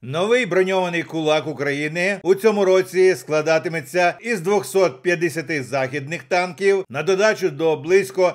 Новий броньований кулак України у цьому році складатиметься із 250 західних танків на додачу до близько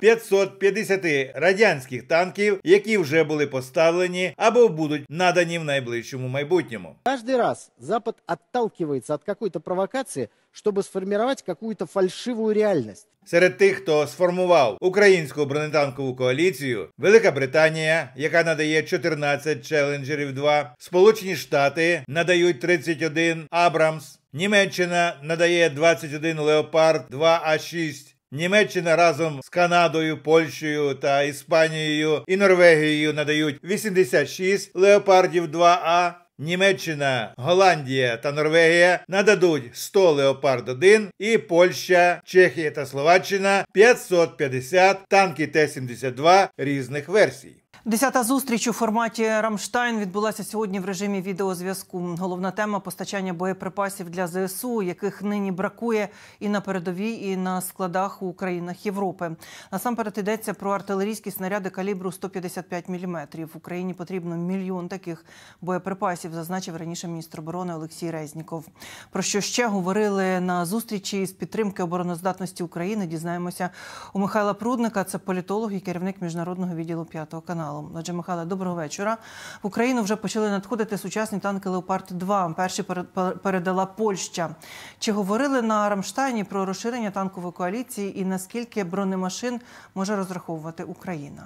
550 радянських танків, які вже були поставлені або будуть надані в найближчому майбутньому. Каждый раз Запад отталкивается от какой-то провокации, чтобы сформировать какую-то фальшивую реальность. Серед тих, хто сформував українську бронетанкову коаліцію, Велика Британія, яка надає 14 Челенджерів 2, Сполучені Штати надають 31 Абрамс, Німеччина надає 21 Леопард 2А6, Німеччина разом з Канадою, Польщею та Іспанією і Норвегією надають 86 Леопардів 2А, Німеччина, Голландія та Норвегія нададуть 100 Леопард-1 і Польща, Чехія та Словаччина 550 танки Т-72 різних версій. 10-та зустріч у форматі «Рамштайн» відбулася сьогодні в режимі відеозв'язку. Головна тема – постачання боєприпасів для ЗСУ, яких нині бракує і на передовій, і на складах у країнах Європи. Насамперед йдеться про артилерійські снаряди калібру 155 мм. Україні потрібно 1 мільйон таких боєприпасів, зазначив раніше міністр оборони Олексій Резніков. Про що ще говорили на зустрічі з підтримки обороноздатності України, дізнаємося у Михайла Прудника. Це політолог і керівник міжнародного відділу 5-го каналу. Отже, Михайло, доброго вечора. В Україну вже почали надходити сучасні танки «Леопард-2». Перші передала Польща. Чи говорили на Рамштайні про розширення танкової коаліції і наскільки бронемашин може розраховувати Україна?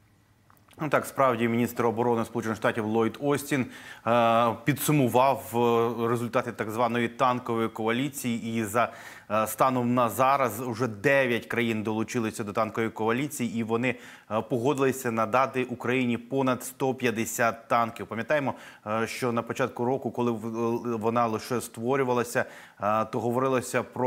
Ну так, справді, міністр оборони Сполучених Штатів Ллойд Остін підсумував результати так званої танкової коаліції, і за станом на зараз вже 9 країн долучилися до танкової коаліції, і вони погодилися надати Україні понад 150 танків. Пам'ятаємо, що на початку року, коли вона лише створювалася, то говорилося про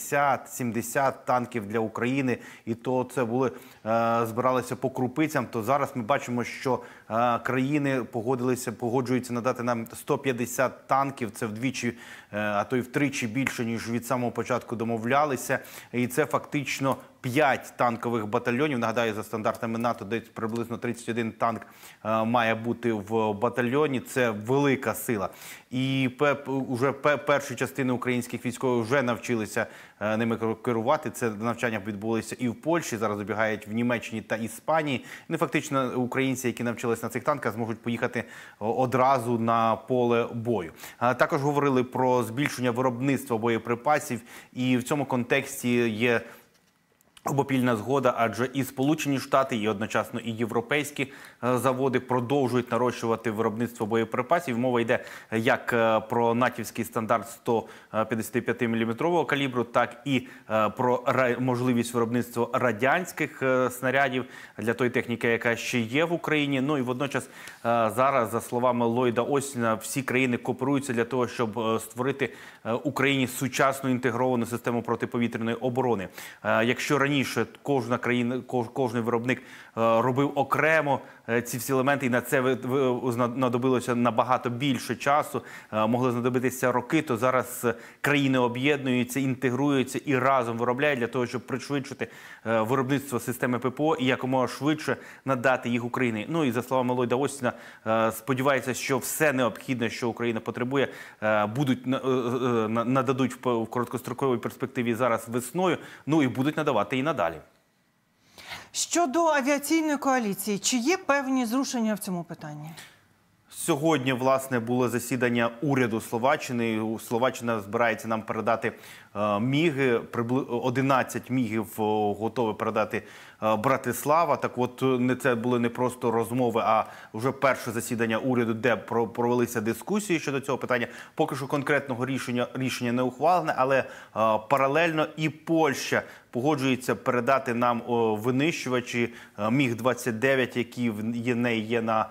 50-70 танків для України, і то це збиралися по крупицям. То зараз ми бачимо, що країни погоджуються надати нам 150 танків. Це вдвічі, а то й втричі більше, ніж від самого початку домовлялися. І це фактично 5 танкових батальйонів. Нагадаю, за стандартами НАТО, десь приблизно 31 танк має бути в батальйоні. Це велика сила. І вже перші частини українських військових вже навчилися ними керувати. Це навчання відбулося і в Польщі, зараз забігають в Німеччині та Іспанії. І фактично українці, які навчилися на цих танках, зможуть поїхати одразу на поле бою. Також говорили про збільшення виробництва боєприпасів, і в цьому контексті є обопільна згода, адже і Сполучені Штати, і одночасно і європейські заводи продовжують нарощувати виробництво боєприпасів. Мова йде як про натівський стандарт 155 мм калібру, так і про можливість виробництва радянських снарядів для тої техніки, яка ще є в Україні. Ну і водночас зараз, за словами Ллойда Остіна, всі країни кооперуються для того, щоб створити Україні сучасну інтегровану систему протиповітряної оборони. Якщо раніше кожна країна, кожен виробник робив окремо ці всі елементи, і на це знадобилося набагато більше часу, могли знадобитися роки, то зараз країни об'єднуються, інтегруються і разом виробляють для того, щоб пришвидшити виробництво системи ППО і якомога швидше надати їх Україні. Ну і за словами Ллойда Остіна, сподівається, що все необхідне, що Україна потребує, нададуть в короткостроковій перспективі зараз весною, ну і будуть надавати і надалі. Щодо авіаційної коаліції, чи є певні зрушення в цьому питанні? Сьогодні, власне, було засідання уряду Словаччини. Словаччина збирається нам передати міги. 11 мігів готові передати Братислава. Так от, це були не просто розмови, а вже перше засідання уряду, де провелися дискусії щодо цього питання. Поки що конкретного рішення не ухвалене, але паралельно і Польща погоджується передати нам винищувачі Міг-29, які в неї є на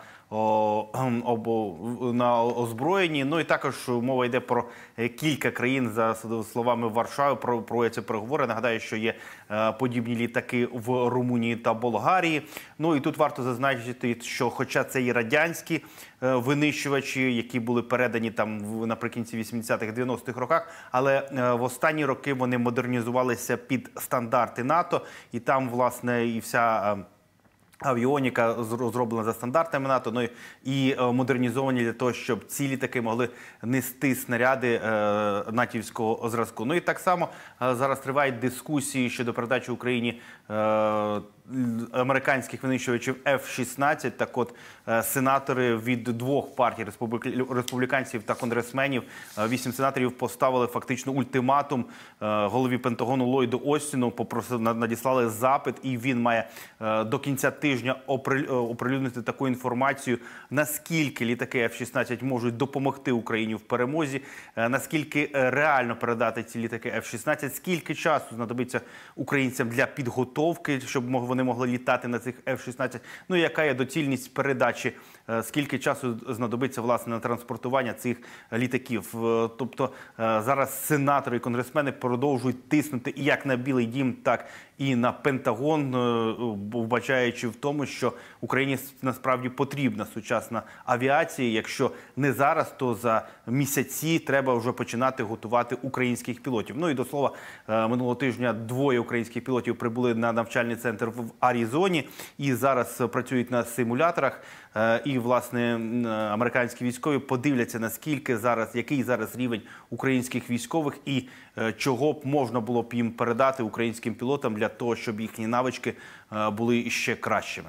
озброєнні. Ну і також мова йде про кілька країн, за словами Варшави, проводяться переговори. Нагадаю, що є подібні літаки в Румунії та Болгарії. Ну і тут варто зазначити, що хоча це і радянські винищувачі, які були передані там наприкінці 80-х, 90-х роках, але в останні роки вони модернізувалися під стандарти НАТО, і там, власне, і вся авіоніка зроблена за стандартами НАТО, ну і модернізовані для того, щоб ці літаки могли нести снаряди натівського зразку. Ну і так само зараз тривають дискусії щодо передачі Україні американських винищувачів F-16. Так от, сенатори від двох партій, республіканців та конгресменів, 8 сенаторів поставили фактично ультиматум голові Пентагону Ллойду Остіну, надіслали запит, і він має до кінця тижня оприлюднити таку інформацію, наскільки літаки F-16 можуть допомогти Україні в перемозі, наскільки реально передати ці літаки F-16, скільки часу знадобиться українцям для підготовки, щоб вони могли літати на цих F-16, ну і яка є доцільність передачі, скільки часу знадобиться, власне, на транспортування цих літаків. Тобто зараз сенатори і конгресмени продовжують тиснути і як на Білий дім, так і на Пентагон, вбачаючи в тому, що Україні насправді потрібна сучасна авіація. Якщо не зараз, то за місяці треба вже починати готувати українських пілотів. Ну і до слова, минулого тижня 2 українських пілотів прибули на навчальний центр в Аризоні і зараз працюють на симуляторах. І, власне, американські військові подивляться, наскільки зараз, який зараз рівень українських військових і чого б можна було б їм передати українським пілотам для того, щоб їхні навички були ще кращими.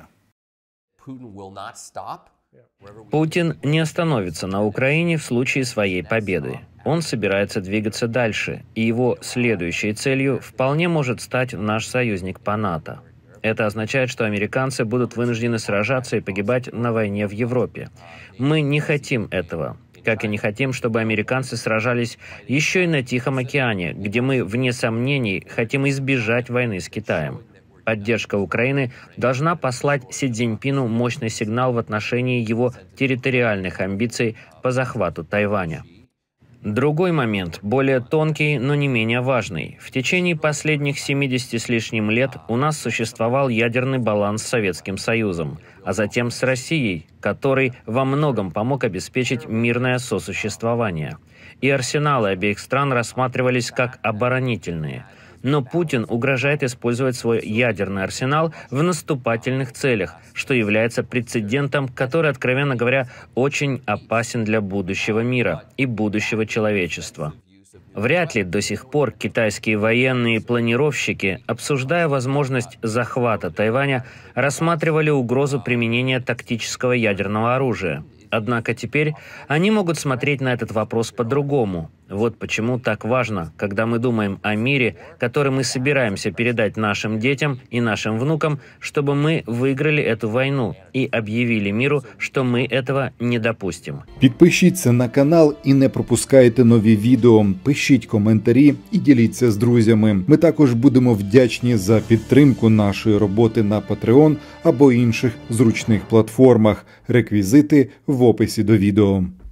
Путин не остановится на Украине в случае своей победы. Он собирается двигаться дальше, и его следующей целью вполне может стать наш союзник по НАТО. Это означает, что американцы будут вынуждены сражаться и погибать на войне в Европе. Мы не хотим этого. Как и не хотим, чтобы американцы сражались еще и на Тихом океане, где мы, вне сомнений, хотим избежать войны с Китаем. Поддержка Украины должна послать Си Цзиньпину мощный сигнал в отношении его территориальных амбиций по захвату Тайваня. Другой момент, более тонкий, но не менее важный. В течение последних 70 с лишним лет у нас существовал ядерный баланс с Советским Союзом, а затем с Россией, который во многом помог обеспечить мирное сосуществование. И арсеналы обеих стран рассматривались как оборонительные. Но Путин угрожает использовать свой ядерный арсенал в наступательных целях, что является прецедентом, который, откровенно говоря, очень опасен для будущего мира и будущего человечества. Вряд ли до сих пор китайские военные планировщики, обсуждая возможность захвата Тайваня, рассматривали угрозу применения тактического ядерного оружия. Однако теперь они могут смотреть на этот вопрос по-другому. Вот почему так важно, когда мы думаем о мире, который мы собираемся передать нашим детям и нашим внукам, чтобы мы выиграли эту войну и объявили миру, что мы этого не допустим. Підпишіться на канал і не пропускайте нові відео. Пишіть коментарі і діліться з друзями. Ми також будемо вдячні за підтримку нашої роботи на Patreon або інших зручних платформах. Реквізити в описі до відео.